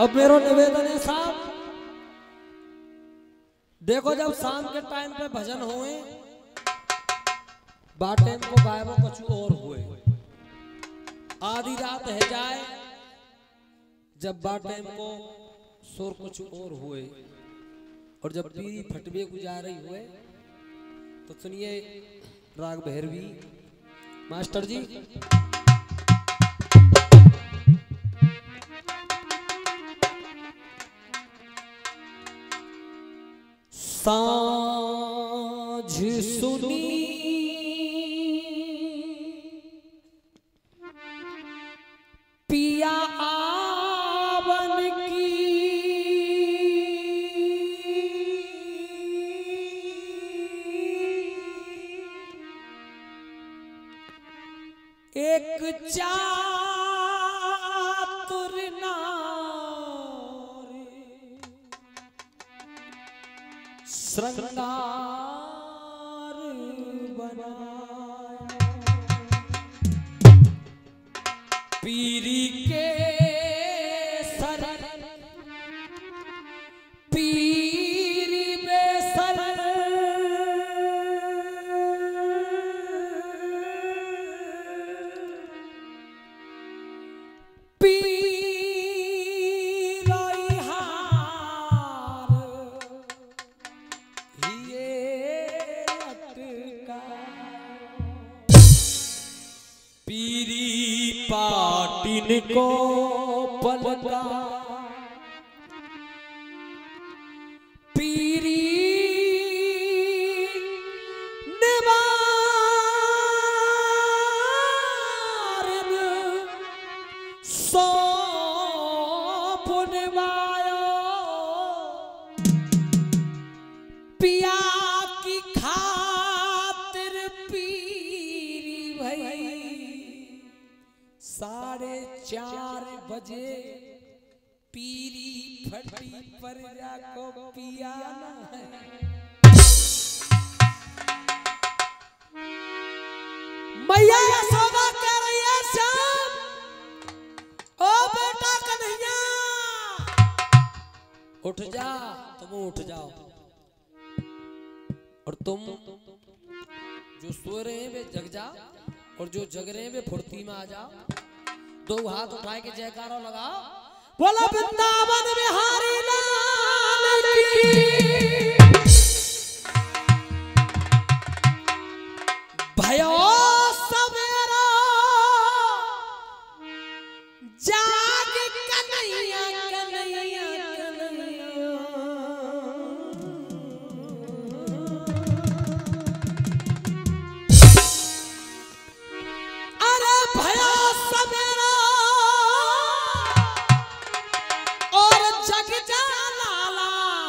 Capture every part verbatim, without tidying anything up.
अब मेरो निवेदन है साहब, देखो जब शाम के टाइम पे भजन हुए बाटे को गायबो कुछ और हुए, आधी रात है जाए जब बाटे को शोर कुछ और हुए, और जब पीरी फटवे गुजारी हुए तो सुनिए राग भैरवी मास्टर जी। साँझ सुनी पिया आवन की, एक चातुर नारी श्रृंगार बनाया, पीरी के सर पीरी बेसर पीरी पाटिन को पलका, पीरी निवारन सौंप निवायो, पिया की खातिर पीरी भई साढ़े चार बजे पीरी फटी पर जाको पियाना है। मैया यशोदा कह रही है श्याम, ओ बेटा कन्हैया उठ जा, तुम उठ जाओ, और तुम जो सो रहे हैं वे जग जा, और जो जग रहे हैं वे फुर्ती में आ जाओ। दो हाथ उठाए के जयकारा लगाओ, बोलो वृंदावन बिहारी लाल की। भयो सवेरा जाग कन्हैया कन्हैया कन्हैया, अरे भयो सवेरा और जग जा लाला,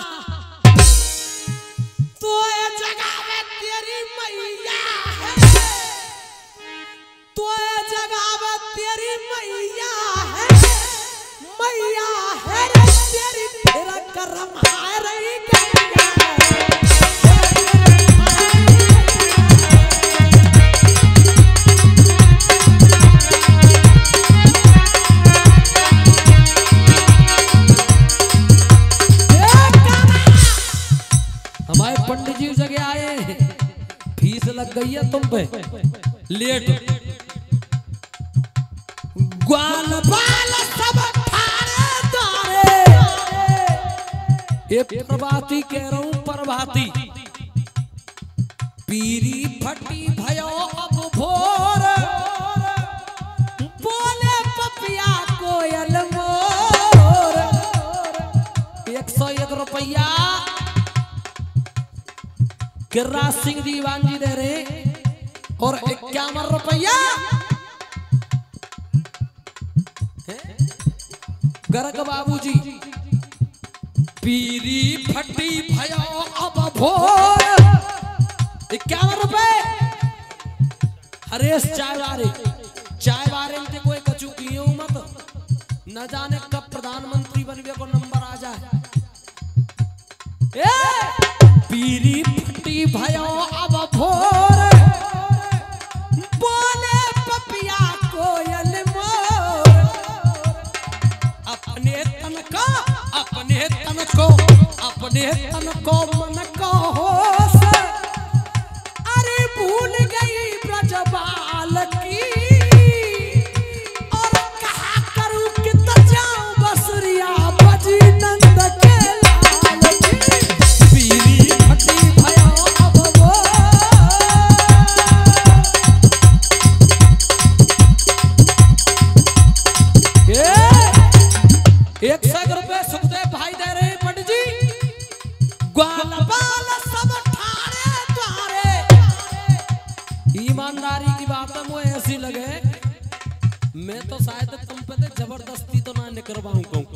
तो ये जगह में तेरी मैया है, तो ये जगह में तेरी मैया है, मैया है रे तेरी तेरा करम है रही कन्हैया। हमारे पंडित जी जगह आए, फीस लग गई है तुम पे लेट, ग्वाल बाल सब ठारे तारे, एक प्रभाती कह रहा हूं प्रभाती, पीरी फटी भयो अब भोर, बोले पपिया कोयल मोर, एक सौ एक रुपया गिर्राज सिंह दीवान जी दे रहे, और इक्यावन रुपया गर्ग बाबू जी। पीरी फटी भयो अब भोर, इक्यावन रुपए। हरेश चाय वारे चाय वारे में कोई कचू किए मत, न जाने कब प्रधानमंत्री बनवे को नंबर आ जाए। ए पीरी फटी भयो अब भोर, बोले पपिया कोयल मोर, अपने तन का ये तन को मन को होश, अरे भूल गई ब्रजबाल की, और कहा करूं कि तो जाऊं बसुरिया बजी नंद के लाल की। पीली फटी भयो अब वो, एक सौ रुपए सुखदेव भाई दे रहे हैं पंडित जी। ग्वाल बाल सब ठाड़े द्वारे, ईमानदारी की बात है मुझे ऐसी लगे, मैं तो शायद तुम पे तो जबरदस्ती तो ना निकलवाऊं कहूं।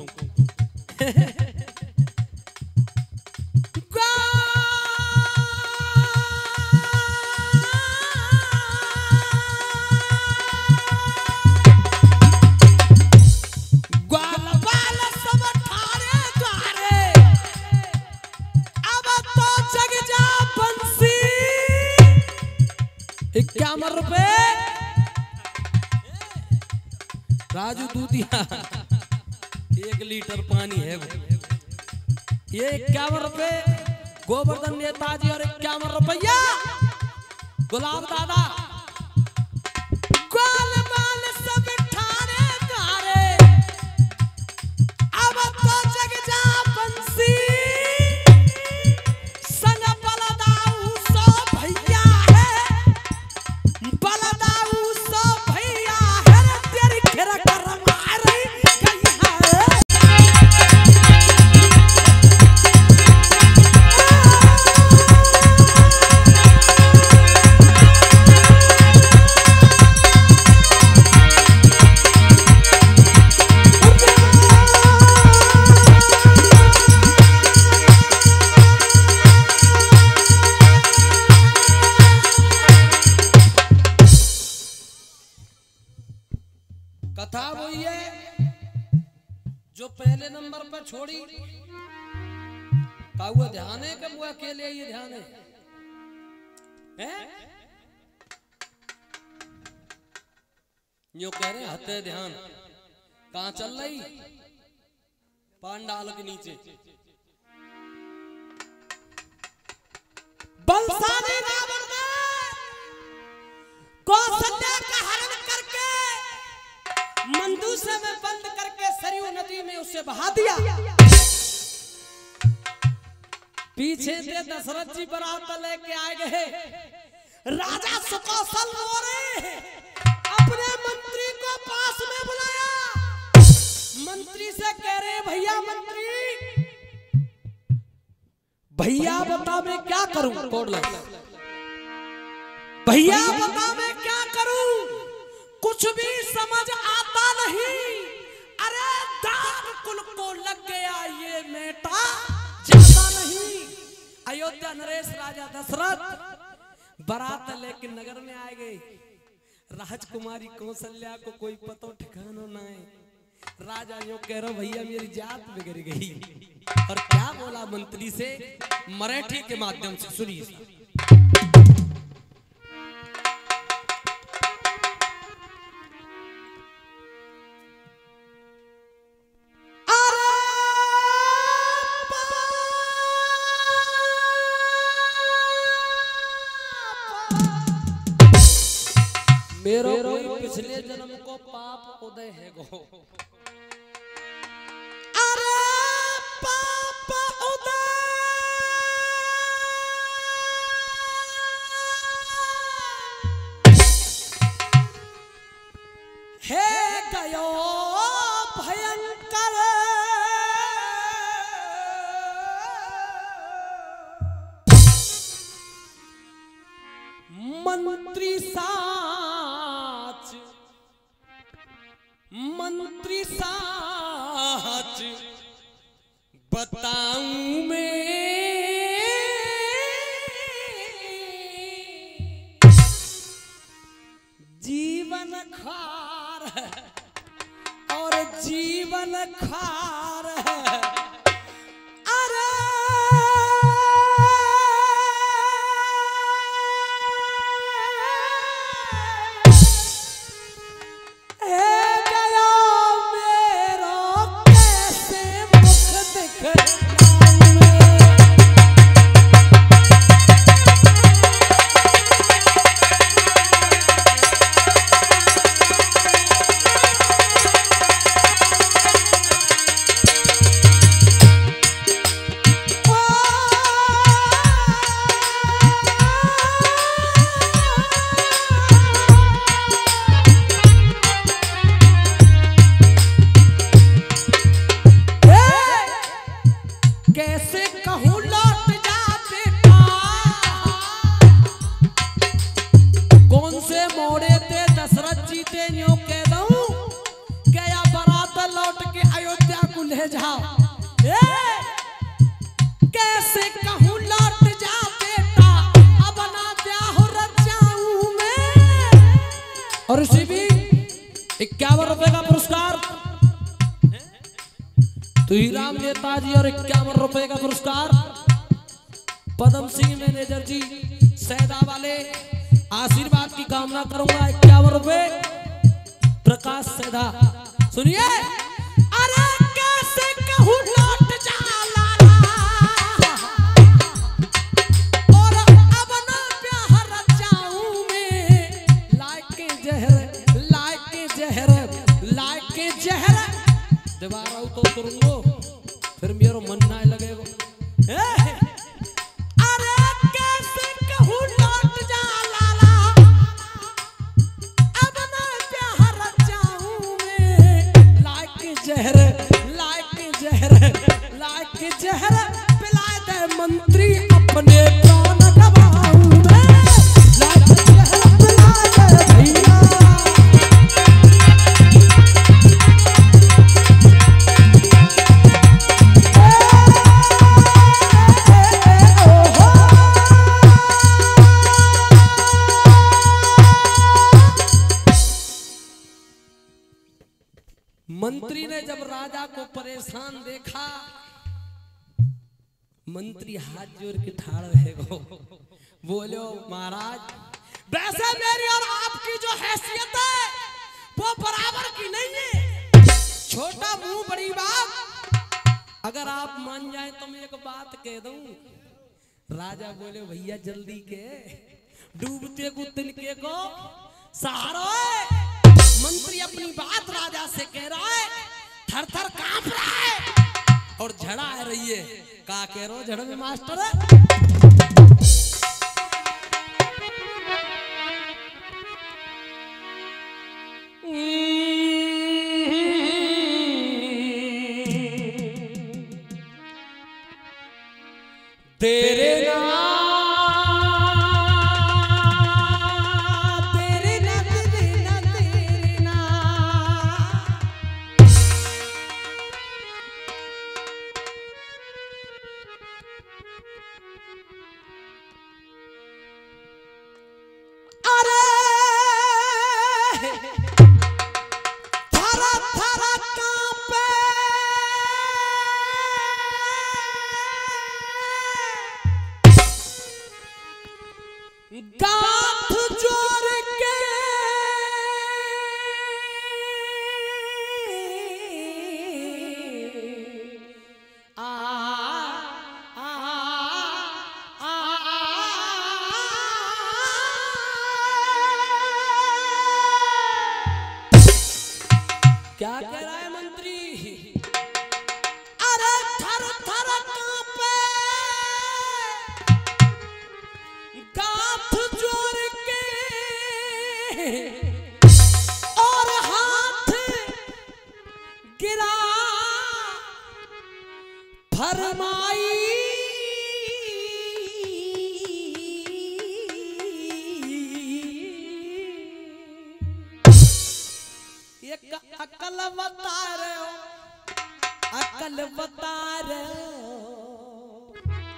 इक्यावन रुपए राजू दूधिया, एक लीटर पानी है वो, ये इक्यावन रुपए गोवर्धन नेताजी, और इक्यावन रुपया गुलाब दादा। ग्वाल बाल सब ठाड़े द्वारे, अब तो जग जा बंसी, संग बलदाऊ सो भैया है, बलदाऊ सो भैया है, तेरी खेरा कर मारी गई है। कथा वही है जो पहले नंबर पर छोड़ी, का हुआ ध्यान है कि मुआ के लिए ये ध्यान है, हैं? यो कह रहे हते ध्यान कहां चल रही, पांडाल के नीचे। बलशाली रावण ने कौशल्या का हरण करके मंदूसे में बंद करके सरयू नदी में उसे बहा दिया। पीछे से दशरथ जी बारात लेके आए गए, राजा सुकौशल रो रहे, अपने मंत्री को पास में बुलाया, मंत्री से कह रहे भैया मंत्री, भैया बता मैं क्या करूं, कोड लग, भैया बता मैं क्या करूं, कुछ भी समझ आता नहीं, अरे दाग कुल को लग गया ये मेटा ज्यादा नहीं। अयोध्या नरेश राजा दशरथ बारात लेके नगर में आए गए, राजकुमारी कौशल्या को कोई पतो ठिकाना ना है। राजा यो कह रहा भैया मेरी जात बिगड़ गई, और क्या बोला मंत्री से, मराठी के माध्यम से सुनिए। मेरो कोई पिछले जन्म को पाप उदय है गो, अरे पाप उदय है गयो भयंकर, मंत्री साच मंत्री साच बताऊं मैं, जीवन खार है और जीवन खार है, अरे तो हीराम नेताजी और इक्यावन रुपए का पुरस्कार पद्म सिंह मैनेजर जी सैदा वाले आशीर्वाद की कामना करूंगा। इक्यावन रुपए प्रकाश सैदा। सुनिए, अरे कैसे कहूं लौट जा लाला और अब ना प्यार जाऊं मैं लाके जहर लाके जहर लाके जहर दीवार तो करूंगो फिर मेरो मन ना लगेगा। अरे कैसे कहूं लौट जा लाला अब ना प्यार जाऊं मैं लाके जहर लाके जहर लाके जहर पिलाए दे मंत्री अपने प्राण गवाऊं मैं लाके जहर पिलाए दे भैया। मंत्री ने जब राजा को परेशान देखा, मंत्री हाथ जोड़ के ठाड़ रहे हो, बोलो महाराज वैसे मेरी और आपकी जो हैसियत है वो बराबर की नहीं है। छोटा मुंह बड़ी बात, अगर आप मान जाए तो मैं एक बात कह दूं। राजा बोले भैया जल्दी के डूबते को तिनके को सहारा है। मंत्री अपनी बात राजा से कह रहा है, थर थर कांप रहा है और झड़ा आ रही है। का कह रहा हो झड़ में मास्टर है? तेरे नाम गांठ जोड़ के आ आ आ क्या कह रहा है मंत्री? अरे थर थर कांपे गांठ जोड़ के और हाथ गिरा फरमाई एक अकल बता रहे हो, अकल बता रहे हो,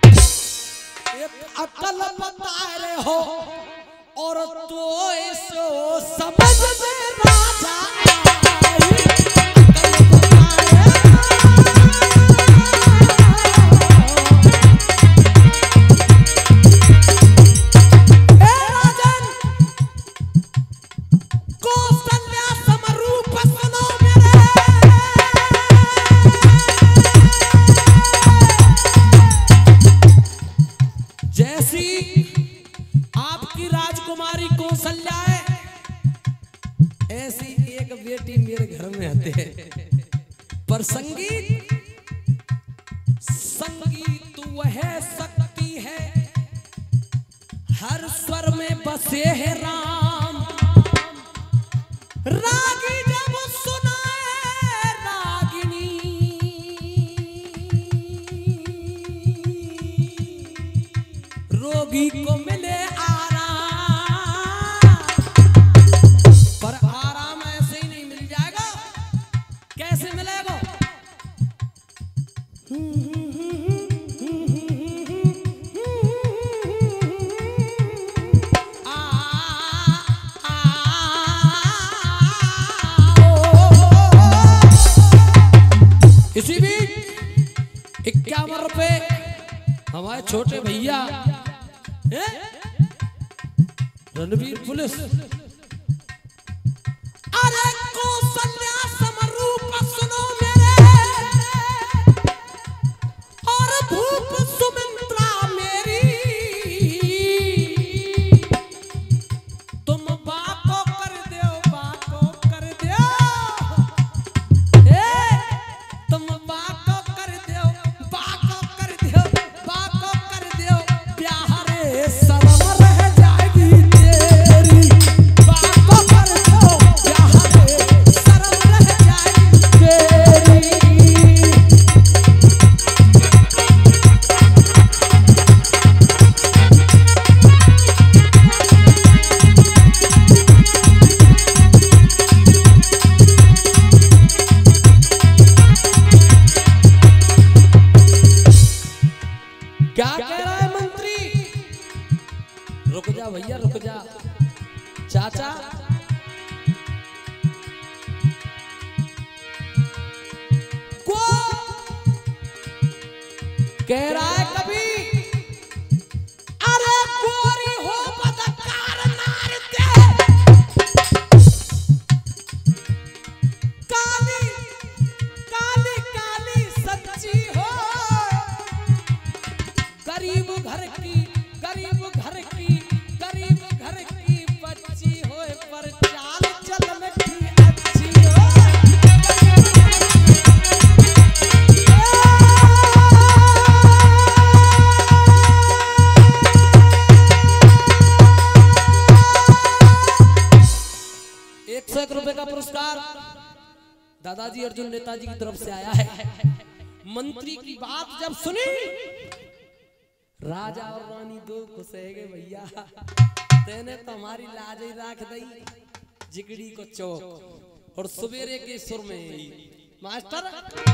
एक अकल बता रहे हो और तो इसो समझ में राजा आई। आपकी राजकुमारी कौशल्या है, ऐसी एक बेटी मेरे घर में आते हैं। पर संगीत संगीत वह शक्ति है, हर स्वर में बसे है राम। रागी जब सुनाए रागिनी, रोगी को मिले आराम। पर आराम ऐसे ही नहीं मिल जाएगा, कैसे मिलेगा? आ, आ, आ, ओ, इसी बीच हमारे छोटे भैया रणवीर पुलिस, अरे कौशल्या समरूप सुनो मेरे, और भूप सुमित्रा मेरी, तुम बाको कर दो, बाको कर दो, ए तुम बाको कर दो, बाको कर दो, बाको कर दो, प्यारे शर्म रह जाएगी तेरी, बाको कर दो, प्यारे शर्म रह जाएगी तेरी। क्या कह रहा है मंत्री? रुक जा भैया रुक जा। चाचा को कह रहा है कभी, अरे गोरी हो बदकार नार के, काली काली काली सच्ची हो, गरीब घर की गरीब घर की गरीब घर की बच्ची हो, पर चाल चलन की अच्छी हो। एक सौ एक रुपए का पुरस्कार दादाजी अर्जुन नेताजी की तरफ से आया है। मंत्री की बात जब सुनी, राजा और रानी दो खुश है गए भैया, तेने तो हमारी लाज ही राख दई जिगड़ी को चौक, और सवेरे के सुर में ही मास्टर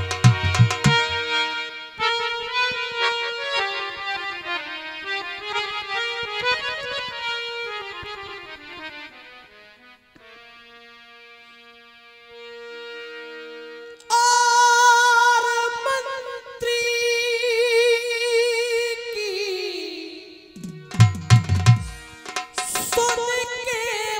और मंत्री की सुन के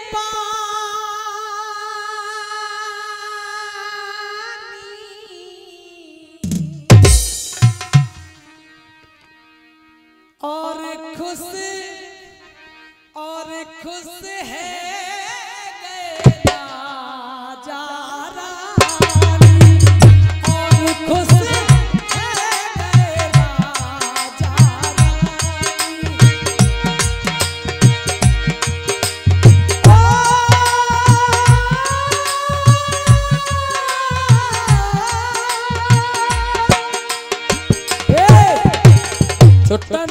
बानी, और खुश और खुश है गए राजा रानी, और खुश है गए राजा रानी। छुट्टन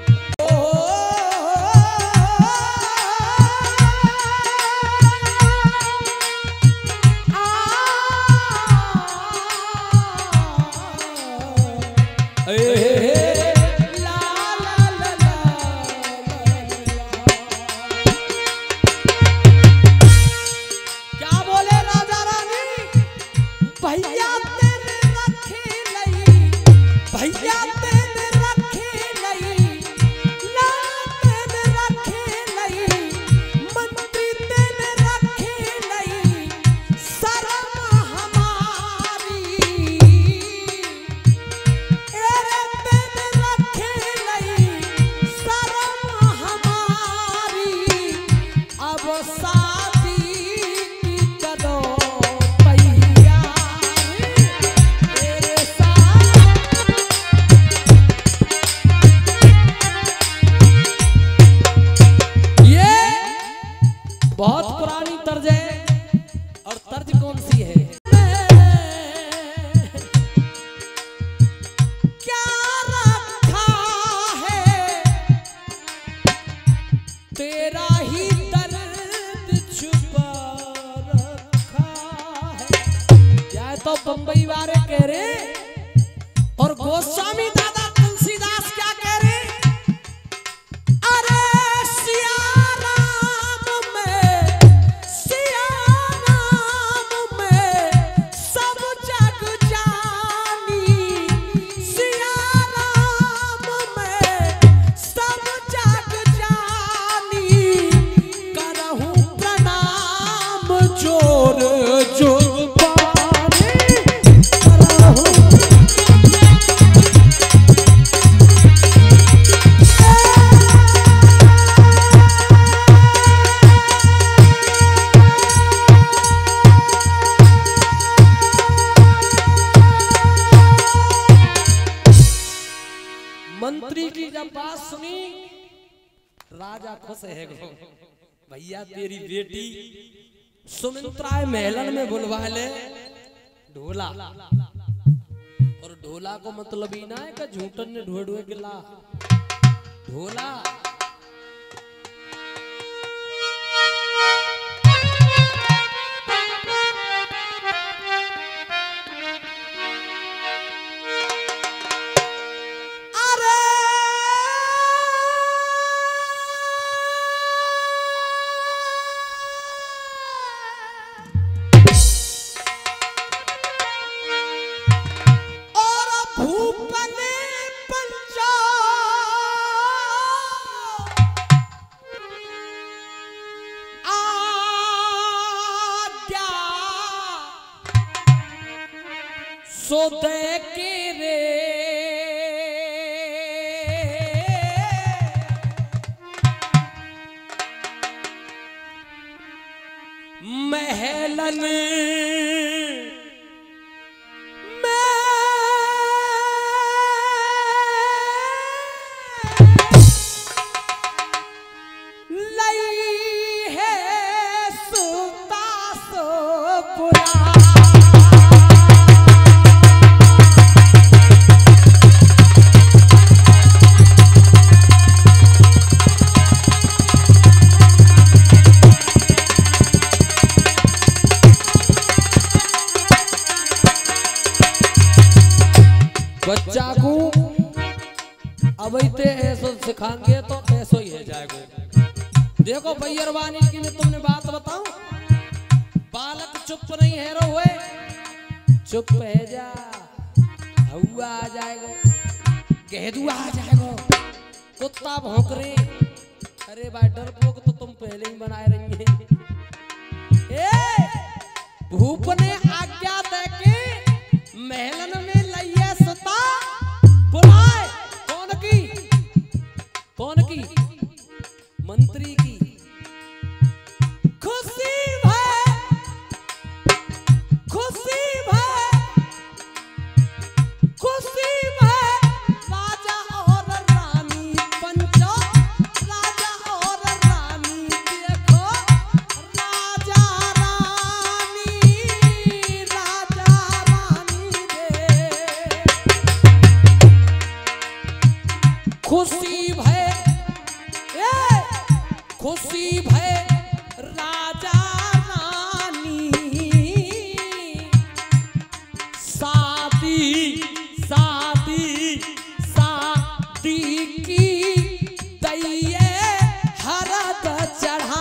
क्या बोले राजा रानी, भैया तेने रखे नहीं, भैया तेने रखे नहीं, लाला तेने रखे नहीं, मंत्री तेने रखे नहीं, शर्म हमारी, एरे तेने रखे नहीं, शर्म हमारी, अब शादी की करो तैयारी, तेरे साथ ये बहुत पुरानी तर्ज है, और तर्ज कौन सी है? क्या रखा है, तेरा ही दर्द छुपा रखा है। क्या तो बम्बई वाले कह रहे, और गोस्वामी दादा तुलसीदास क्या कह रहे, अरे सिया राम में, सिया राम में सब जग जानी, सिया राम में सुनी राजा खुश है गो भैया तेरी बेटी सुमित्रा महलन में बुलवा ले ढोला। और ढोला को मतलब ही ना है कि झूठन ने ढोए ढोए गिला ढोला। सो दे के रे महलन बच्चा को अबैते ऐसो सिखाएंगे तो ऐसो ही है जाएगा। देखो भैयरवानी की मैं तुमने बात बताऊं, बालक चुप नहीं है रो हुए चुप है जा हुआ आ जाएगा गहदुआ आ जाएगा कुत्ता भौंक रहे। अरे भाई डरपोक तो तुम पहले ही बनाए रही है। भूप ने आज्ञा दे के महलन में लइया सता बुलाए। कौन की कौन की मंत्री की। खुशी भय खुशी भय खुशी भय राजा और रानी पंचो राजा और रानी देखो राजा रानी राजा रानी दे खुशी भय ए खुशी भय राजा रानी शादी शादी शादी की दैये हरद चढ़ा।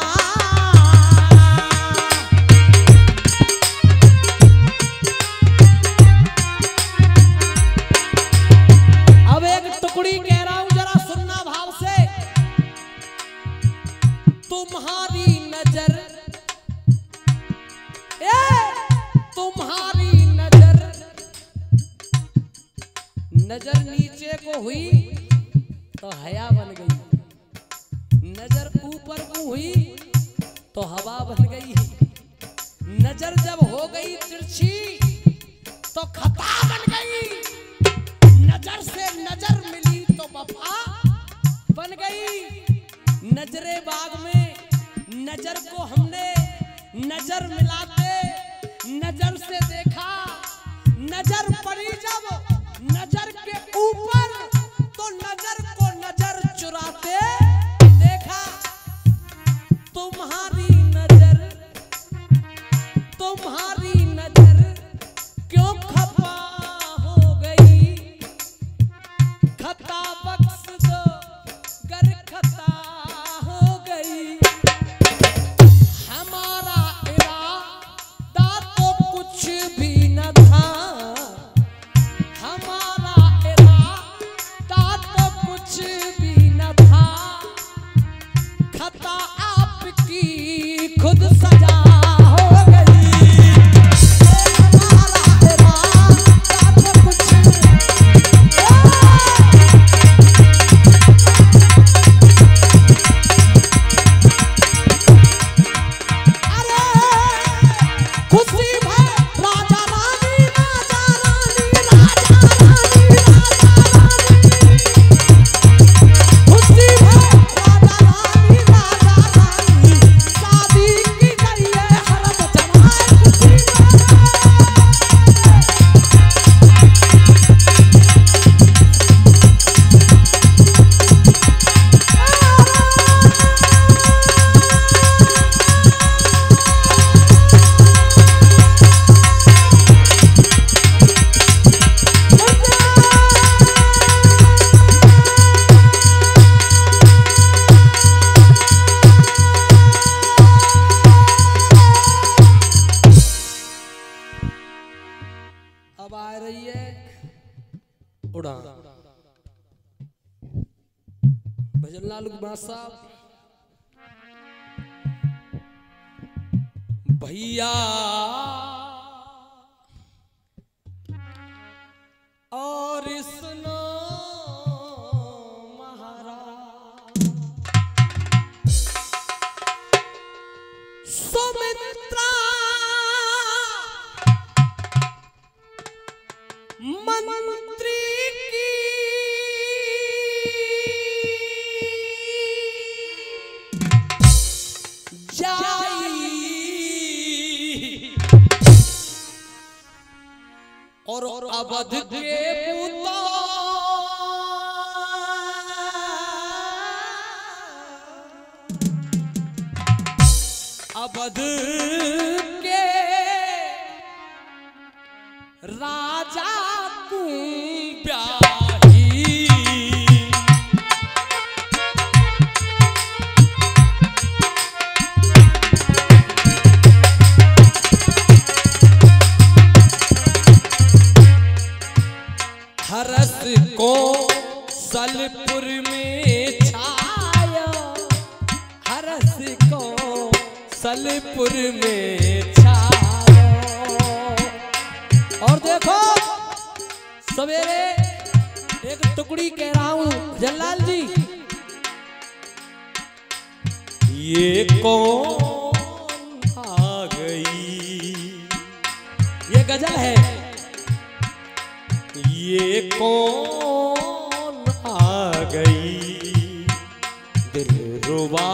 अब एक टुकड़ी कह रहा हूं जरा सुनना भाव से। तुम्हारी नजर ए तुम्हारी नजर नजर नीचे को हुई तो हया बन गई, नजर ऊपर को हुई तो हवा बन गई। नजर जब हो गई तिरछी तो खता बन गई। नजर से नजर मिली तो वफा बन गई। नजरे बाग में नजर को हमने नजर मिलाते नजर से देखा। नजर पड़ी जब नजर के ऊपर तो नजर को नजर चुराते देखा। तुम्हारी नजर तुम्हारी नजर क्यों खपा हो गई। खता बख्श दो गर खता हो गई। हमारा इरादा तो कुछ भी न था भजन लाल कुमार साहब भैया और सुनो महाराज सुमित्रा मंत्री की जाई और अवध के पुता अवध के राजा को ब्याही हरस को सलपुर में छाया हरस को सलपुर में छाया। और देखो सवेरे एक टुकड़ी कह रहा हूं जल्लाल जी, ये कौन आ गई, ये गजल है, ये कौन आ गई दिलरुबा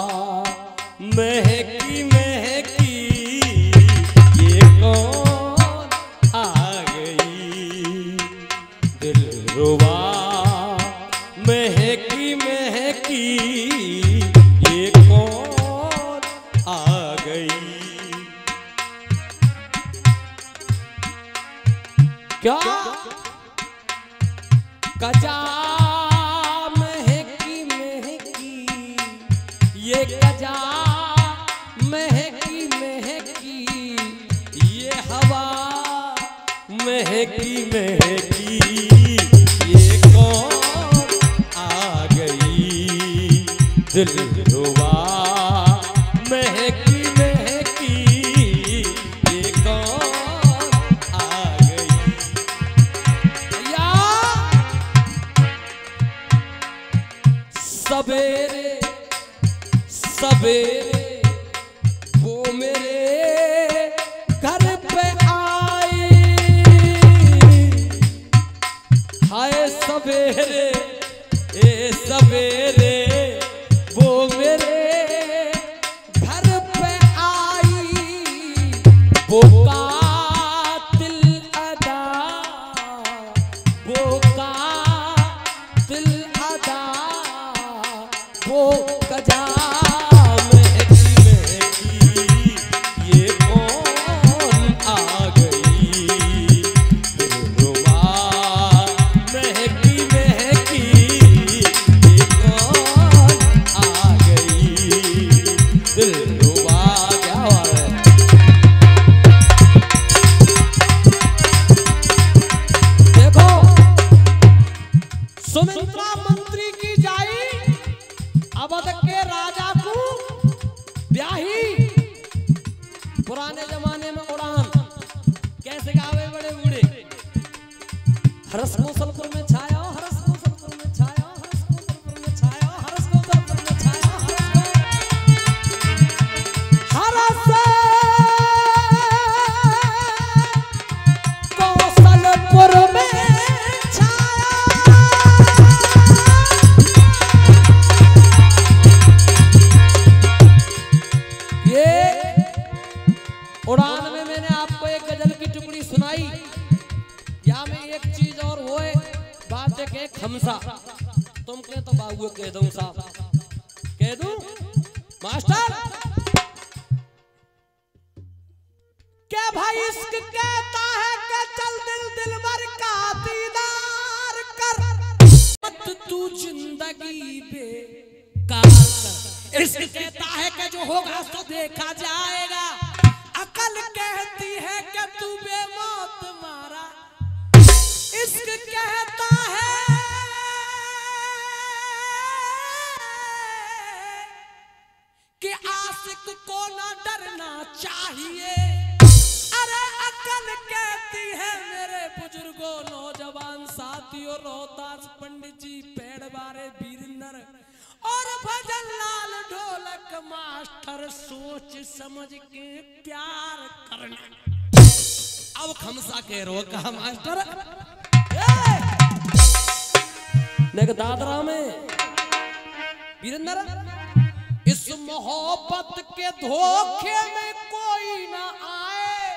महकी महकी, ये कौन आ गई दिलरुबा महकी महकी, ये कौन आ गई। क्या गजा महकी महकी, ये गजा महकी महकी, ये हवा महकी महकी, ये कौन आ गई दिलरुबा महकी महकी, ये कौन आ गई। सवेरे सवेरे वो मेरे घर पे आई, हाय सवेरे ए सवेरे वो मेरे घर पे आई, वो कातिल अदा वो कातिल अदा वो गजा महकी महकी, ये कौन आ गई दिलरुबा महकी महकी, ये कौन आ गई दिलरुबा। क्या बात है। देखो सुमित्रा मंत्री की जाई अवध के राजा को ब्याही। पुराने जमाने में उड़ान कैसे गावे बड़े बूढ़े, हरस को सलपुर में छाया हरस को सलपुर में छाया हरस को सलपुर में छाया हरस को सलपुर में छाया हरस को सलपुर में उड़ान में मैंने आपको एक गजल की टुकड़ी सुनाई। या मैं एक चीज और होए बात के खमसा तुम के तो बाबू कह दूं साहब, कह दूं मास्टर क्या भाई इश्क कहता है कि चल दिल दिलबर का दीदार कर, मत तू जिंदगी बेकार कर। इश्क कहता है कि जो होगा तो देखा जाएगा, अकल कहती है कि तू बेमौत मारा, इश्क कहता है मास्टर सोच समझ के प्यार करना। अब खमसा के रो कहा मास्टर नेक दादरा में वीरेंद्र, इस मोहब्बत के धोखे में कोई ना आए।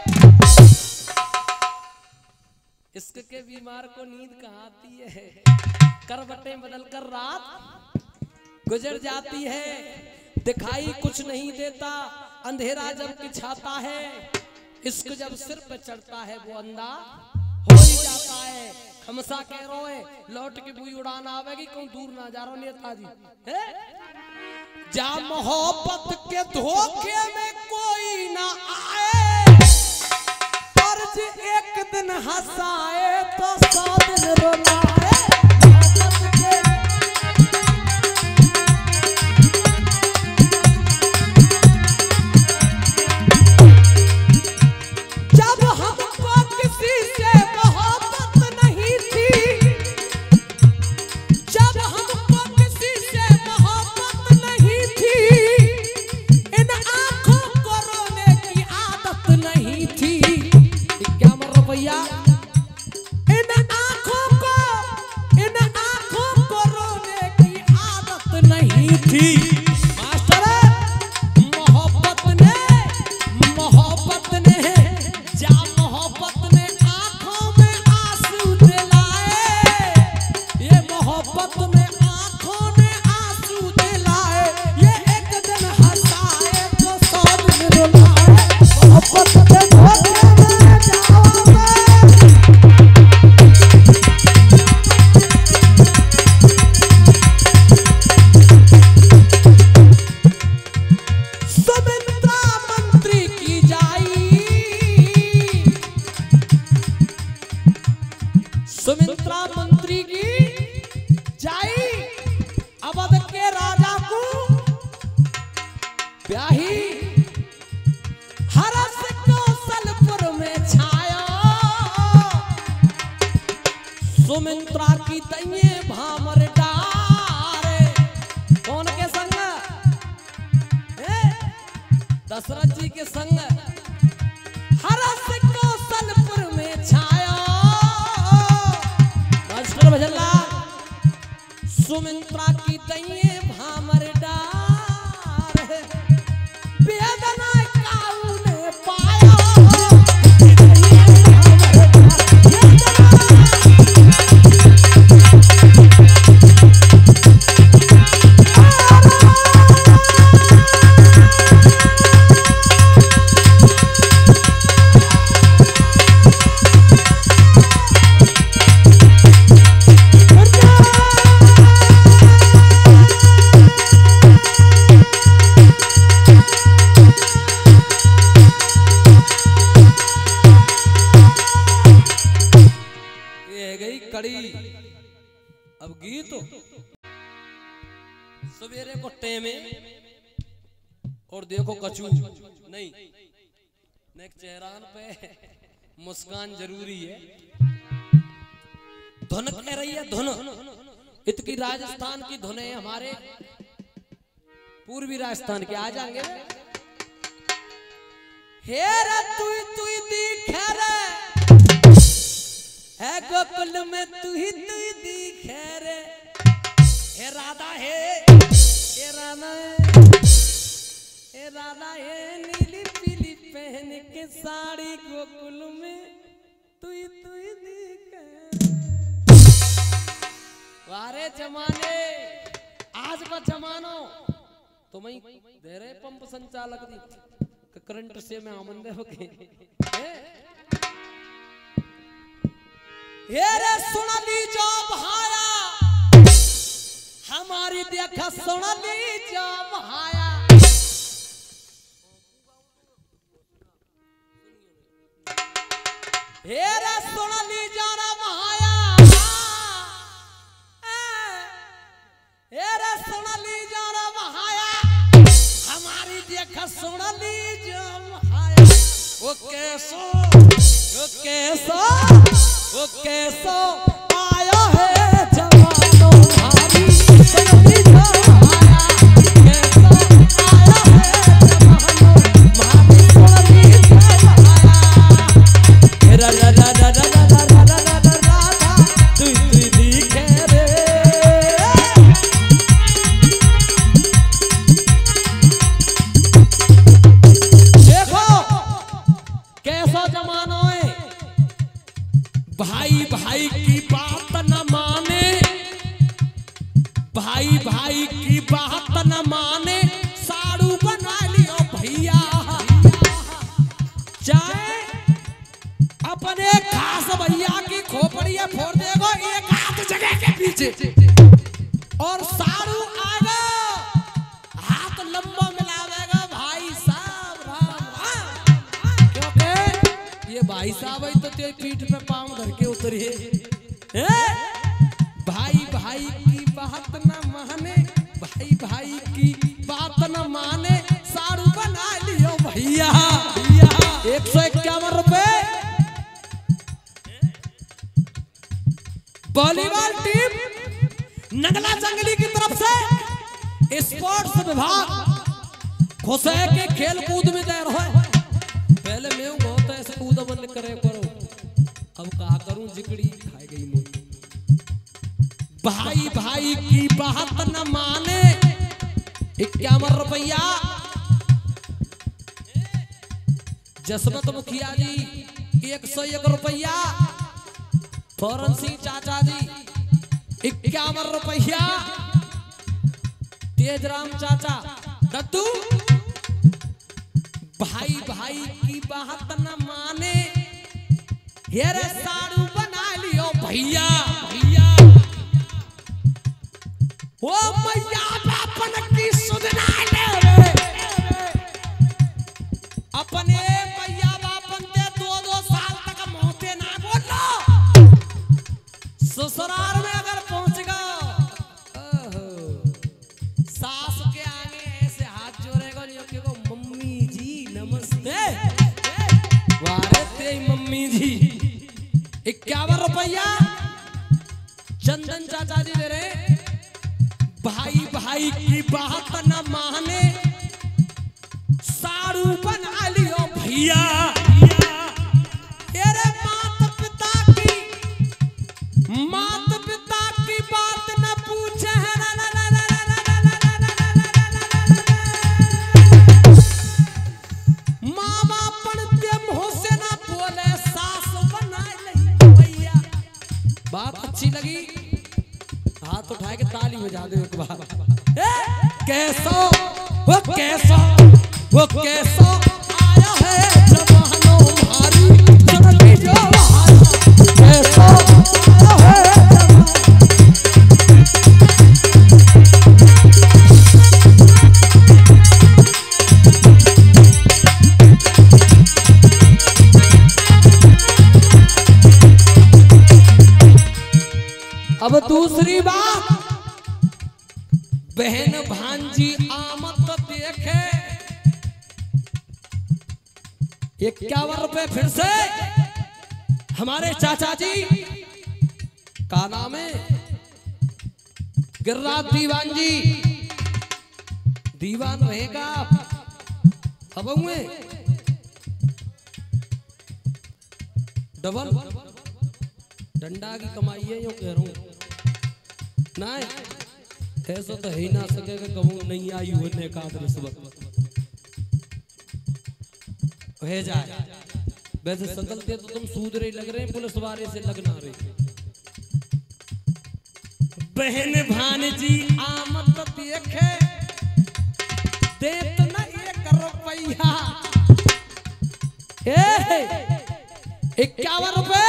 इश्क के बीमार को नींद कहाँ आती है, करवटें बदल कर रात गुजर जाती है, दिखाई कुछ नहीं देता, अंधेरा जब छाता है, इश्क जब सिर पे चढ़ता है वो अंधा हो ही जाता है। खमसा कह रोए लौट के बुई उड़ान आवेगी, कौन दूर ना जा रहा नेताजी है। जा मोहब्बत के धोखे में कोई ना आए, फर्ज एक दिन हंसाए तो सौ दिन रुलाए। जब हमको किसी से मोहब्बत नहीं थी, जब हमको किसी से मोहब्बत नहीं थी, इन आंखों को रोने की आदत नहीं थी। क्या मर भैया, इन आंखों को इन आंखों को रोने की आदत नहीं थी। मास्टर मोहब्बत ने मोहब्बत ने जा मोहब्बत ने आंखों में आंसू दिलाए, ये मोहब्बत ने आंखों में आंसू दिलाए, ये एक दिन हंसाए तो सौ दिन रुलाए। मोहब्बत के धोखे में जाओगे, सुमित्रा मंत्री की जाई, सुमित्रा मंत्री की जाई, अवध के राजा को ब्याही, हरस कौशलपुर में छाया, सुमित्रा की तैये भामर डारे। कौन के संग, दशरथ जी के संग, हरस कौशलपुर में छाया। मास्टर भजल्ला, सुमित्रा की तैये भामर डार, वेदना काऊ ने पाया। अब गीत सवेरे को टेमे और देखो कचू नहीं, नेक चेहरान पे मुस्कान जरूरी है। धुन कह रही है, धुन इतनी राजस्थान की धुन है, हमारे पूर्वी राजस्थान के आ जाएंगे। हेरा तुई तुई दिखे रे, है गोकुल में तू ही तू ही दिखे रे, हे राधा है, हे राधा है, हे राधा है, नीली पीली पहन के साड़ी गोकुल में तू ही तू ही दिखे। वारे जमाने आज का जमानो तो मैं दे रहे पंप संचालक दी करंट से मैं आमंदे हो गए। हेरे सुन ली जो भाया, हमारी देखा सुन ली जो भाया। हेरे सुन ली जो भाया, हेरे सुन ली जो भाया, हमारी देखा सुन ली जो भाया। वो कैसो वो कैसो वो कैसो आया है जवानों भारी, सुन ली जो भाया, कैसो आया भाई की बात न माने साड़ू बना लियो भैया। चाहे अपने खास भैया की खोपड़िया फोड़ देगो एक हाथ जगह के पीछे और साड़ू आएगा हाथ लंबा मिलावेगा भाई साहब राम राम। क्योंकि ये भाई साहब है तो तेरे पीठ पे पांव धर के उतरे। भाई भाई की बात न माने भाई भाई की बात न माने साड़ू बना लियो भैया। एक सौ इक्यावन रुपए वॉलीबॉल टीम नगला जंगली की तरफ से स्पोर्ट्स विभाग खुश है कि खेल कूद में तैयार हो। पहले मैं बहुत ऐसे कूद बंद करे करो, अब कहा करूं जिकड़ी खाई गई मुझे। भाई भाई की बात न माने इक्यावन रुपया। जसवंत मुखिया जी एक सौ एक रुपया। फौरन सिंह चाचा जी इक्यावन रुपया। तेजराम चाचा दद्दू भाई भाई की बात न माने हेरे साड़ू बना लियो भैया। भैया ओ मैया बापन की सुधना ले अपने मैया बापन ते दो दो साल तक मोहते ना बोलो। ससुराल में अगर पहुंच गो सास के आगे ऐसे हाथ जोड़ेगा नहीं को मम्मी जी नमस्ते। वारे तेरी मम्मी जी इक्यावन रुपया। चंदन चाचा जी दे रहे भाई भाई की बात न माने साड़ू बना लियो भैया। तेरे माता पिता की माता पिता की बात न पूछे माँ बापन के मुंह से ना बोले सास बना ले भैया। बात अच्छी लगी हाथ उठा के ताली बजा दो एक बार। कैसो वो कैसो वो कैसो आया है जवानों भारी जनती जो कैसो आया है अब दूसरी बात बहन भांजी आमद देखे इक्यावन रुपए फिर से हमारे चाचा जी का नाम है गिरिराज दीवान जी। दीवान रहेगा अब हुए डबल डंडा की कमाई है यो कह रहा हूं ना ऐसा तो है ही ना सकेगा कहूँ नहीं आई होने का रिश्वत है जाए। वैसे सकलते तो तुम सूद रहे लग रहे हैं पुलिस वाले से लगना रहे। बहन भांजी आमद देखे देत न एक रुपया। इक्यावन रुपए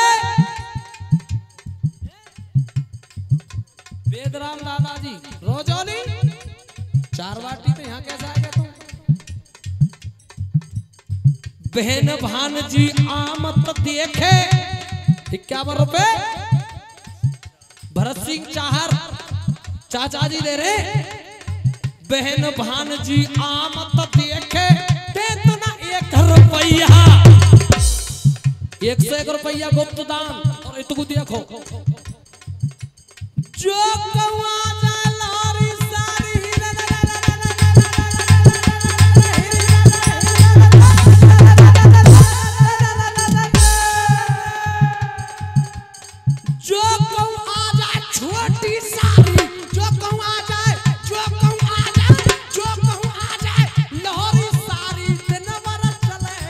वेदराम दादाजी रोजोली चार बाटी में यहाँ कैसे आएगा तुम। बहन भांजी आमद देखे इक्यावन रुपए। भरत सिंह चाहर चाचा जी दे रहे बहन भांजी आमद देखे दे तो ना एक रुपया। एक सौ एक रुपया गुप्त दान और इतकू देखो जो कौआ जा लारी सारी जो कौआ आ जाए छोटी सारी जो कौआ आ जाए जो कौआ आ जाए जो कौआ आ जाए लारी सारी दिन भर चले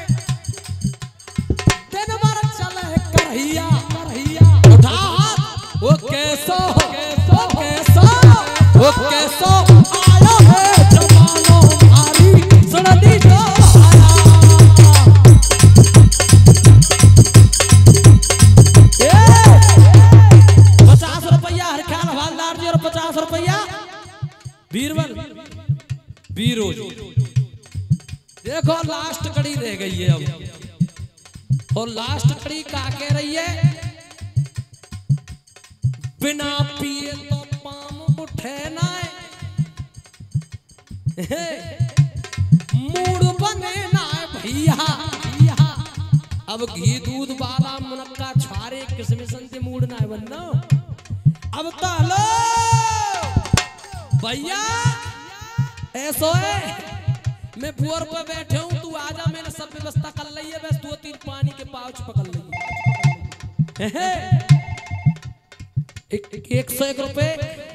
दिन भर चले करहिया करहिया उठा हाथ वो कैसो कैसो कैसो बीरबल बीरोज। देखो लास्ट कड़ी रह गई है अब, और लास्ट कड़ी का कह रही है, बिना पिए तो पाम उठे ना, मूड बने ना भैया भैया। अब घी दूध वाला मुनक्का छारे किसमिसन से मूड ना बनना। अब तो हलो भैया ऐसो है, मैं पुअर पे बैठे हूँ, तू आजा, मैंने सब व्यवस्था कर ली है, बस दो तीन पानी के पाउच पकड़ ली। एक, एक सौ एक रुपए।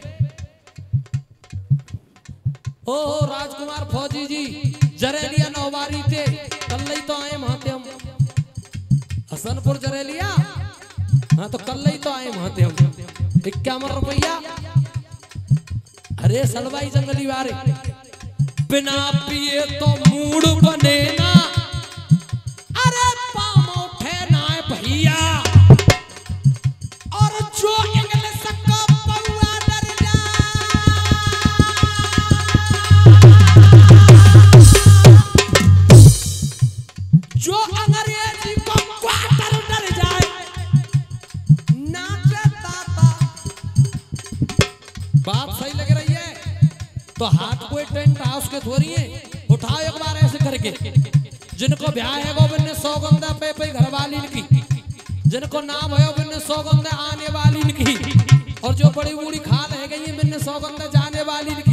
ओ राजकुमार फौजी जी जरेलिया नौबारी थे, कल ही तो आए महाते हम हसनपुर जरेलिया। हाँ तो कल ही तो आए महाते हम। इक्यावन रुपया। अरे सलवाई जंगली वारे, बिना पिए तो मूड बने ना, अरे पाम उठे ना भैया। और जो इंग्लिश का पौआ डर जा, जो अंग्रेजी को क्वार्टर डर जाए, नाचे ताता। बात सही लग रही है तो हाथ कोई टेंट हाउस के थोड़ी है, उठाओ एक बार ऐसे करके। जिनको ब्याह है वो बिन्ने सौगंधा पे पे घर वाली की, जिनको नाम है वो बिन्ने सौगंधा आने वाली की, और जो बड़ी बूढ़ी खाल है गई बिन्ने सौगंधा जाने वाली की।